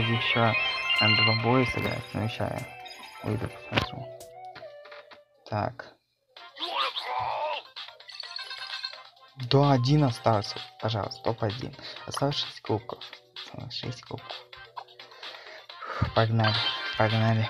вроде еще надо 2 боя сыграть, но еще я выйду посмотрю. Так. До 1 остался, пожалуйста, топ-1. Осталось 6 кубков. 6 кубков. Погнали, погнали.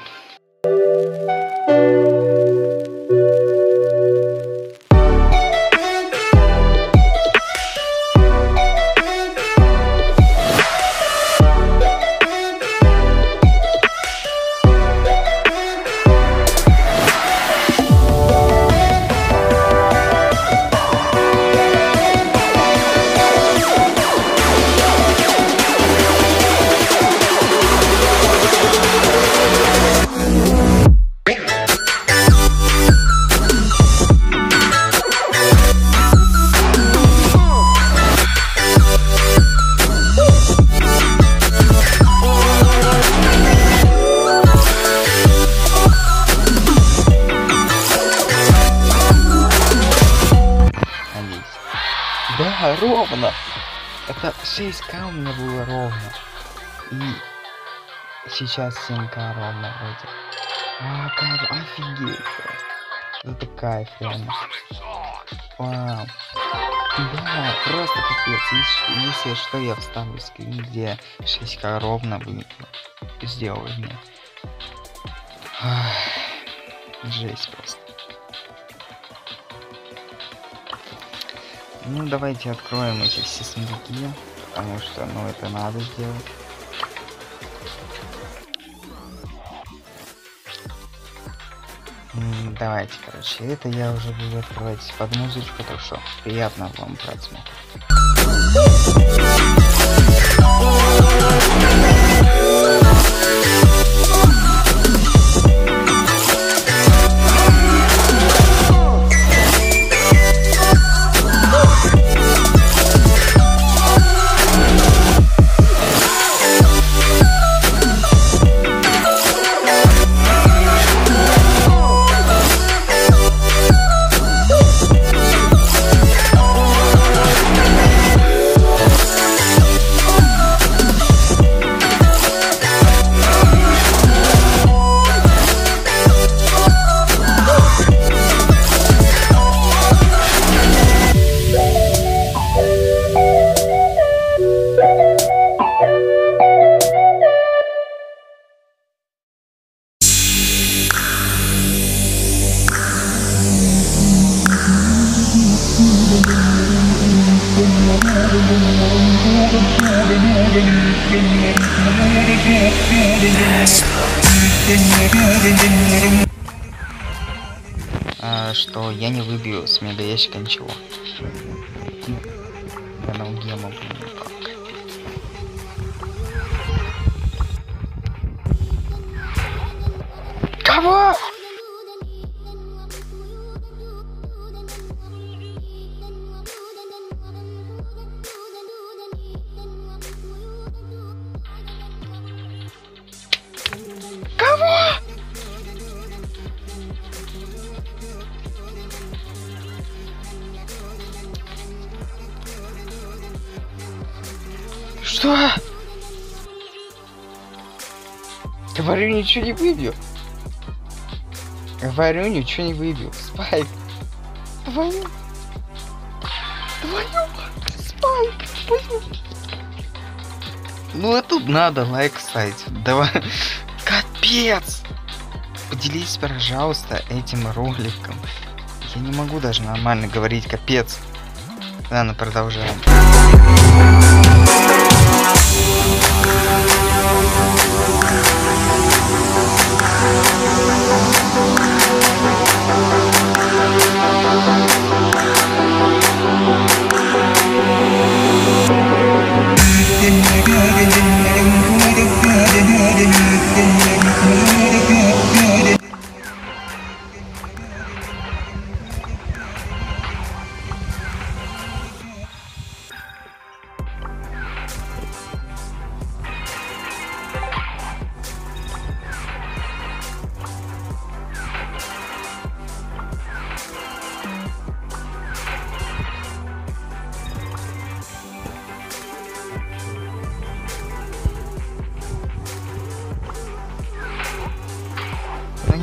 Да, ровно. Это 6к у меня было ровно. И сейчас 7к ровно вроде. А, кайф, офигеть. Это кайф, реально. Вау. Да, просто капец. Если что, я вставлю скрин, где 6к ровно вы сделали мне. Жесть просто. Ну, давайте откроем эти все сундуки, потому что, ну, это надо сделать. Давайте, короче, это я уже буду открывать под музычку, так что приятного вам просмотра. Что я не выбью с мега ящика ничего. Я на гема буду. Кого? Кого? Что? Говорю, ничего не выбью. Говорю, ничего не выбью. Спайк. Твою. Спайк. Твою. Ну, тут надо лайк ставить. Давай. Капец. Поделись, пожалуйста, этим роликом. Я не могу даже нормально говорить. Капец. Ладно, продолжаем.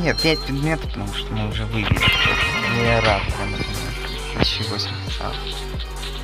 Нет, 5 предметов, потому что мы уже выбили. Я рад прям этому. 1008 стал.